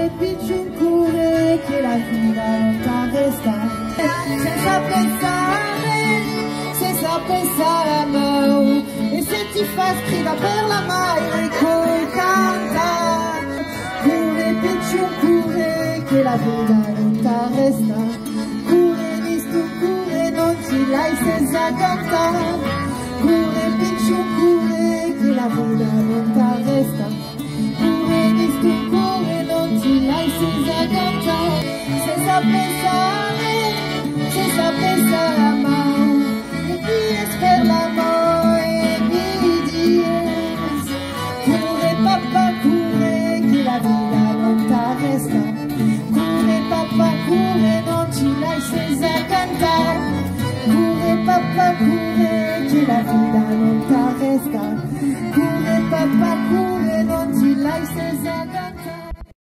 piccioncure che la vita non t'arresta. Senza pensare a noi, e se ti fa scriva per la mai coi canta. Cure piccioncure che la vita non t'arresta. Cure piccioncure non ci l'hai senza cantare. Cure piccioncure che la vita non t'arresta. Cure piccioncure non ci l'hai senza cantare. Senza pensare a mai, e dies per l'amore e mi dies. Cure papà, cure che la vita non t'arresta. Cure papà, cure non ci l'hai senza cantare. Cure papà, cure